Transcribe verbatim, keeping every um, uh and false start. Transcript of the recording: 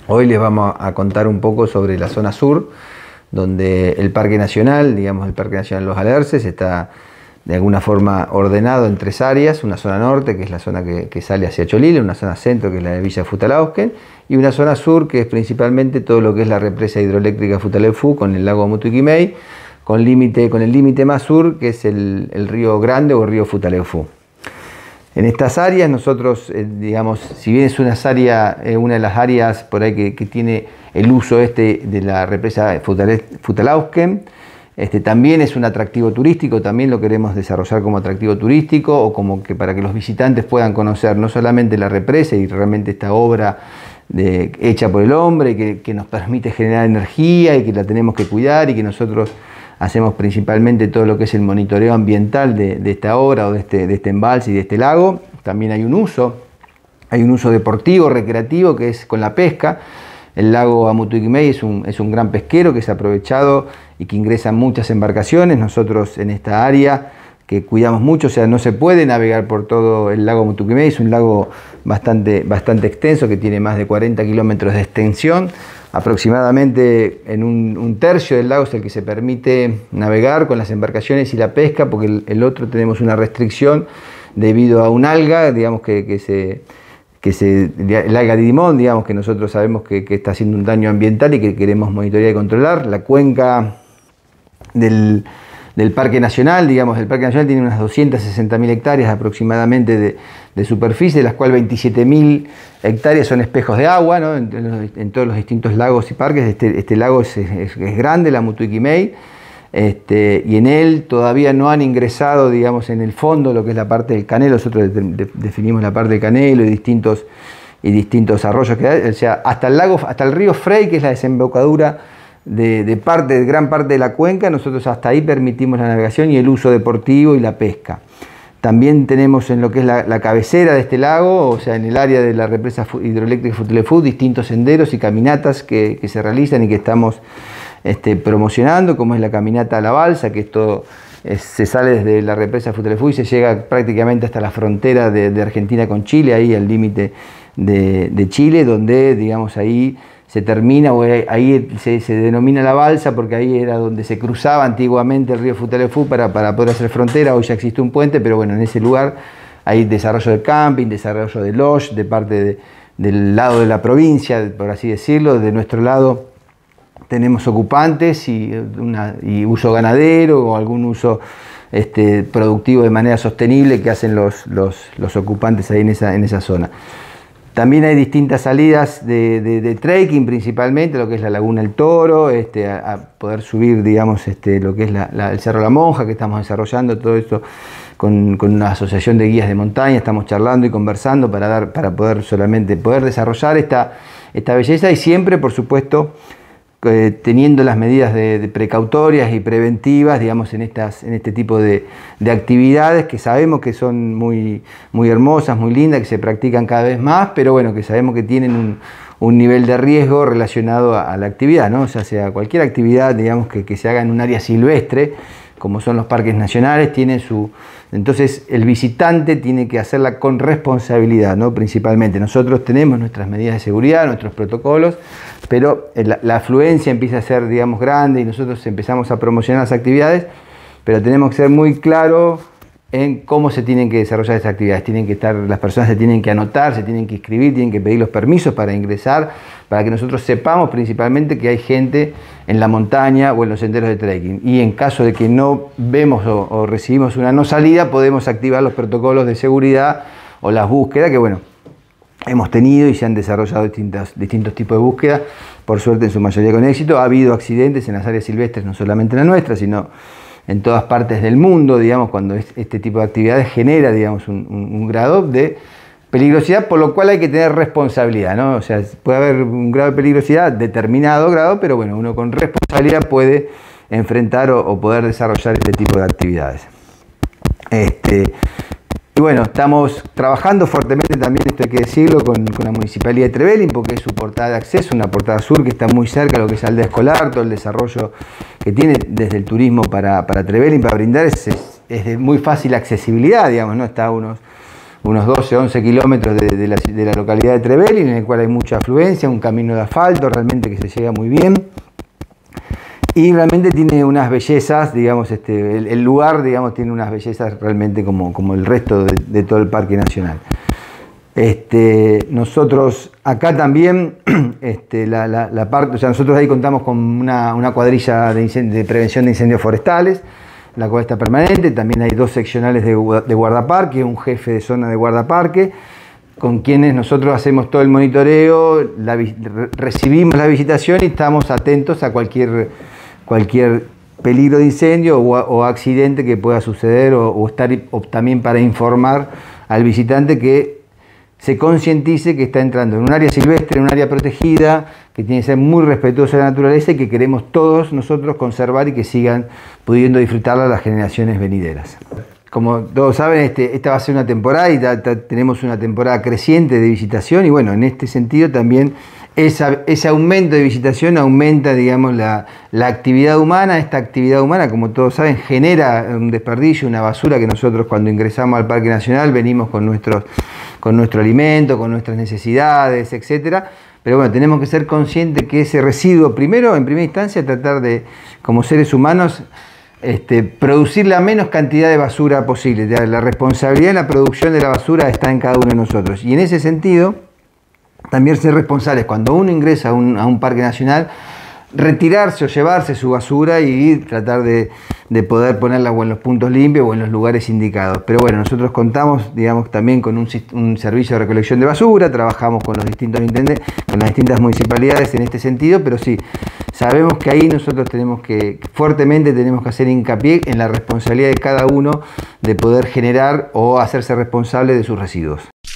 Hoy les vamos a contar un poco sobre la zona sur, donde el Parque Nacional, digamos el Parque Nacional Los Alerces, está de alguna forma ordenado en tres áreas: una zona norte, que es la zona que, que sale hacia Cholila, una zona centro, que es la de Villa Futalausken, y una zona sur, que es principalmente todo lo que es la represa hidroeléctrica Futaleufú con el lago Mutuquimay, con, límite, con el límite más sur, que es el, el río Grande o el río Futaleufú. En estas áreas nosotros, eh, digamos, si bien es una, área, eh, una de las áreas por ahí que, que tiene el uso este de la represa Futalausken, este, también es un atractivo turístico, también lo queremos desarrollar como atractivo turístico, o como que para que los visitantes puedan conocer no solamente la represa y realmente esta obra de, hecha por el hombre, que, que nos permite generar energía y que la tenemos que cuidar, y que nosotros hacemos principalmente todo lo que es el monitoreo ambiental de, de esta obra o de este, de este embalse y de este lago. También hay un uso, hay un uso deportivo, recreativo, que es con la pesca. El lago Amutuquimay es un, es un gran pesquero que es aprovechado y que ingresan muchas embarcaciones. Nosotros en esta área que cuidamos mucho, o sea, no se puede navegar por todo el lago Amutuquimay, es un lago bastante, bastante extenso, que tiene más de cuarenta kilómetros de extensión. Aproximadamente en un, un tercio del lago es el que se permite navegar con las embarcaciones y la pesca, porque el, el otro tenemos una restricción debido a un alga, digamos que, que se... que se, el alga Didymon, digamos, que nosotros sabemos que, que está haciendo un daño ambiental y que queremos monitorear y controlar. La cuenca del, del Parque Nacional, digamos, el Parque Nacional tiene unas doscientas sesenta mil hectáreas aproximadamente de, de superficie, de las cuales veintisiete mil hectáreas son espejos de agua, ¿no? en, en, en todos los distintos lagos y parques. Este, este lago es, es, es grande, la Mutuquimay. Este, y en él todavía no han ingresado, digamos, en el fondo lo que es la parte del canelo. Nosotros de, de, definimos la parte del canelo y distintos, y distintos arroyos que hay, o sea, hasta el lago, hasta el río Frey, que es la desembocadura de, de, parte, de gran parte de la cuenca. Nosotros hasta ahí permitimos la navegación y el uso deportivo y la pesca. También tenemos en lo que es la, la cabecera de este lago, o sea, en el área de la represa hidroeléctrica Futaleufú, distintos senderos y caminatas que, que se realizan y que estamos Este, promocionando, como es la caminata a la balsa, que esto es, se sale desde la represa Futaleufú y se llega prácticamente hasta la frontera de, de Argentina con Chile, ahí al límite de, de Chile, donde, digamos, ahí se termina, o ahí se, se denomina la balsa, porque ahí era donde se cruzaba antiguamente el río Futaleufú para, para poder hacer frontera. Hoy ya existe un puente, pero bueno, en ese lugar hay desarrollo de camping, desarrollo de lodge, de parte de, del lado de la provincia, por así decirlo. De nuestro lado tenemos ocupantes y, una, y uso ganadero o algún uso este, productivo de manera sostenible que hacen los, los, los ocupantes ahí en esa, en esa zona. También hay distintas salidas de, de, de trekking, principalmente lo que es la Laguna El Toro, este, a, a poder subir, digamos, este, lo que es la, la, el Cerro La Monja, que estamos desarrollando todo esto con, con una asociación de guías de montaña. Estamos charlando y conversando para, dar, para poder solamente poder desarrollar esta, esta belleza, y siempre, por supuesto, Eh, teniendo las medidas de, de precautorias y preventivas, digamos, en, estas, en este tipo de, de actividades que sabemos que son muy, muy hermosas, muy lindas, que se practican cada vez más, pero bueno, que sabemos que tienen un, un nivel de riesgo relacionado a, a la actividad, ¿no? O sea, sea cualquier actividad, digamos, que, que se haga en un área silvestre, como son los parques nacionales, tiene su... Entonces el visitante tiene que hacerla con responsabilidad, ¿no? Principalmente. Nosotros tenemos nuestras medidas de seguridad, nuestros protocolos, pero la, la afluencia empieza a ser, digamos, grande y nosotros empezamos a promocionar las actividades, pero tenemos que ser muy claros en cómo se tienen que desarrollar esas actividades. Tienen que estar, las personas se tienen que anotar, se tienen que inscribir, tienen que pedir los permisos para ingresar, para que nosotros sepamos principalmente que hay gente en la montaña o en los senderos de trekking. Y en caso de que no vemos o, o recibimos una no salida, podemos activar los protocolos de seguridad o las búsquedas, que bueno, hemos tenido y se han desarrollado distintos, distintos tipos de búsquedas, por suerte en su mayoría con éxito. Ha habido accidentes en las áreas silvestres, no solamente en la nuestra, sino en todas partes del mundo, digamos, cuando este tipo de actividades genera, digamos, un, un, un grado de peligrosidad, por lo cual hay que tener responsabilidad, ¿no? O sea, puede haber un grado de peligrosidad, determinado grado, pero bueno, uno con responsabilidad puede enfrentar o, o poder desarrollar este tipo de actividades. Este, y bueno, estamos trabajando fuertemente también, esto hay que decirlo, con, con la Municipalidad de Trevelin, porque es su portada de acceso, una portada sur que está muy cerca de lo que es Aldea Escolar, todo el desarrollo que tiene desde el turismo para, para Trevelin, para brindar, es, es, es de muy fácil accesibilidad, digamos, ¿no? Está a unos unos doce, once kilómetros de, de, la, de la localidad de Trevelin, en el cual hay mucha afluencia, un camino de asfalto, realmente que se llega muy bien. Y realmente tiene unas bellezas, digamos, este, el, el lugar, digamos, tiene unas bellezas realmente como, como el resto de, de todo el Parque Nacional. Este, nosotros acá también, este, la, la, la parte, o sea, nosotros ahí contamos con una, una cuadrilla de, de prevención de incendios forestales, la cual está permanente. También hay dos seccionales de, de guardaparque, un jefe de zona de guardaparque, con quienes nosotros hacemos todo el monitoreo, la, recibimos la visitación y estamos atentos a cualquier, cualquier peligro de incendio o, o accidente que pueda suceder, o, o estar o también para informar al visitante que se concientice que está entrando en un área silvestre, en un área protegida, que tiene que ser muy respetuosa de la naturaleza y que queremos todos nosotros conservar y que sigan pudiendo disfrutarla las generaciones venideras. Como todos saben, este, esta va a ser una temporada y ta, ta, tenemos una temporada creciente de visitación, y bueno, en este sentido también esa, ese aumento de visitación aumenta, digamos, la, la actividad humana. Esta actividad humana, como todos saben, genera un desperdicio, una basura que nosotros cuando ingresamos al Parque Nacional venimos con nuestros con nuestro alimento, con nuestras necesidades, etcétera. Pero bueno, tenemos que ser conscientes que ese residuo, primero, en primera instancia, tratar de, como seres humanos, este, producir la menos cantidad de basura posible. La responsabilidad en la producción de la basura está en cada uno de nosotros. Y en ese sentido, también ser responsables cuando uno ingresa a un, a un parque nacional, retirarse o llevarse su basura y tratar de, de poder ponerla o en los puntos limpios o en los lugares indicados. Pero bueno, nosotros contamos, digamos, también con un, un servicio de recolección de basura, trabajamos con los distintos intendentes, con las distintas municipalidades en este sentido, pero sí, sabemos que ahí nosotros tenemos que, fuertemente tenemos que hacer hincapié en la responsabilidad de cada uno de poder generar o hacerse responsable de sus residuos.